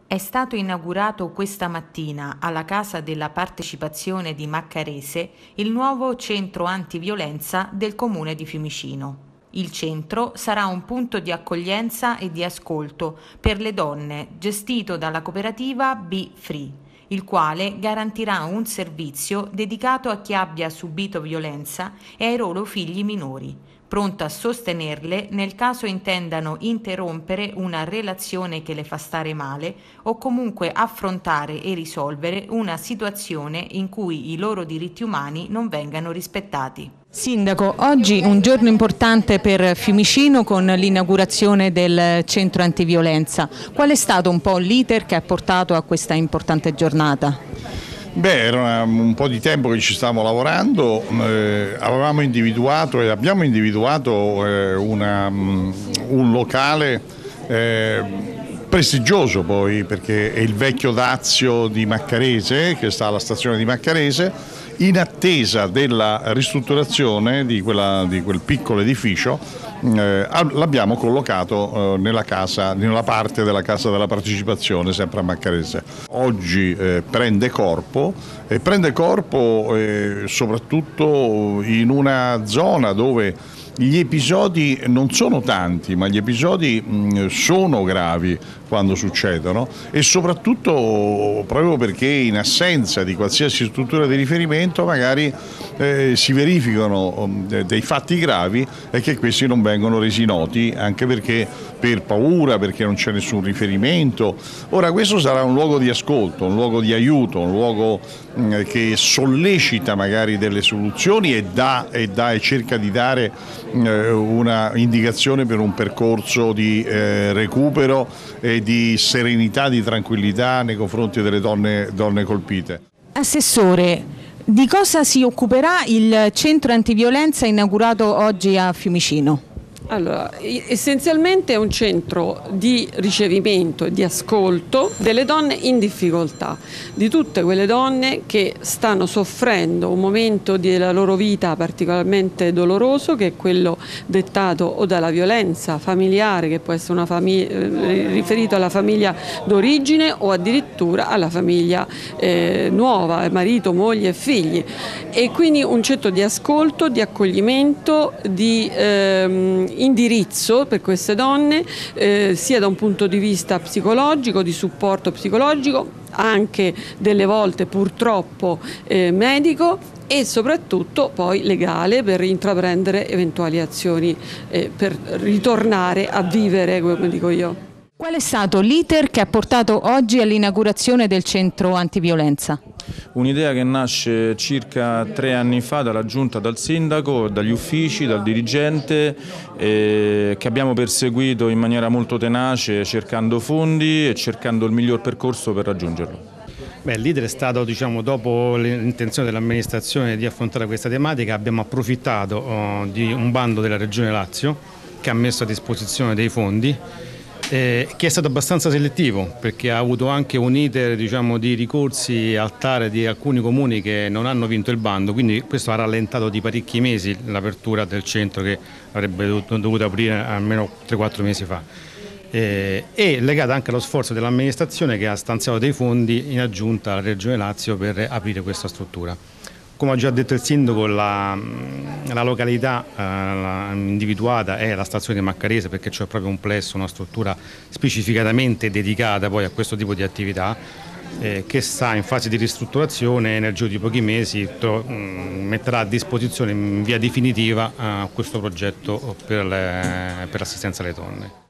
È stato inaugurato questa mattina alla Casa della Partecipazione di Maccarese il nuovo centro antiviolenza del comune di Fiumicino. Il centro sarà un punto di accoglienza e di ascolto per le donne, gestito dalla cooperativa Be Free, il quale garantirà un servizio dedicato a chi abbia subito violenza e ai loro figli minori, pronto a sostenerle nel caso intendano interrompere una relazione che le fa stare male o comunque affrontare e risolvere una situazione in cui i loro diritti umani non vengano rispettati. Sindaco, oggi un giorno importante per Fiumicino con l'inaugurazione del centro antiviolenza. Qual è stato un po' l'iter che ha portato a questa importante giornata? Era un po' di tempo che ci stavamo lavorando, avevamo individuato e abbiamo individuato un locale prestigioso poi, perché è il vecchio Dazio di Maccarese, che sta alla stazione di Maccarese, in attesa ristrutturazione di quel piccolo edificio. L'abbiamo collocato nella parte della Casa della Partecipazione, sempre a Maccarese. Oggi prende corpo soprattutto in una zona dove gli episodi non sono tanti, ma gli episodi sono gravi quando succedono, e soprattutto proprio perché in assenza di qualsiasi struttura di riferimento magari si verificano dei fatti gravi e che questi non vengono resi noti, anche perché per paura, perché non c'è nessun riferimento. Ora questo sarà un luogo di ascolto, un luogo di aiuto, un luogo che sollecita magari delle soluzioni e cerca di dare una indicazione per un percorso di recupero e di serenità, di tranquillità nei confronti delle donne colpite. Assessore, di cosa si occuperà il centro antiviolenza inaugurato oggi a Fiumicino? Allora, essenzialmente è un centro di ricevimento e di ascolto delle donne in difficoltà, di tutte quelle donne che stanno soffrendo un momento della loro vita particolarmente doloroso, che è quello dettato o dalla violenza familiare, che può essere riferito alla famiglia d'origine o addirittura alla famiglia nuova, marito, moglie e figli. E quindi un centro di ascolto, di accoglimento, di indirizzo per queste donne, sia da un punto di vista psicologico, di supporto psicologico, anche delle volte purtroppo medico, e soprattutto poi legale, per intraprendere eventuali azioni per ritornare a vivere, come dico io. Qual è stato l'iter che ha portato oggi all'inaugurazione del centro antiviolenza? Un'idea che nasce circa 3 anni fa dalla giunta, dal sindaco, dagli uffici, dal dirigente, che abbiamo perseguito in maniera molto tenace, cercando fondi e cercando il miglior percorso per raggiungerlo. L'iter è stato, dopo l'intenzione dell'amministrazione di affrontare questa tematica, abbiamo approfittato di un bando della Regione Lazio che ha messo a disposizione dei fondi, che è stato abbastanza selettivo, perché ha avuto anche un iter di ricorsi al TAR di alcuni comuni che non hanno vinto il bando, quindi questo ha rallentato di parecchi mesi l'apertura del centro, che avrebbe dovuto aprire almeno 3-4 mesi fa. E legata anche allo sforzo dell'amministrazione, che ha stanziato dei fondi in aggiunta alla Regione Lazio per aprire questa struttura. Come ha già detto il sindaco, la località individuata è la stazione di Maccarese, perché c'è proprio un plesso, una struttura specificatamente dedicata poi a questo tipo di attività, che sta in fase di ristrutturazione e nel giro di pochi mesi metterà a disposizione in via definitiva questo progetto per l'assistenza alle donne.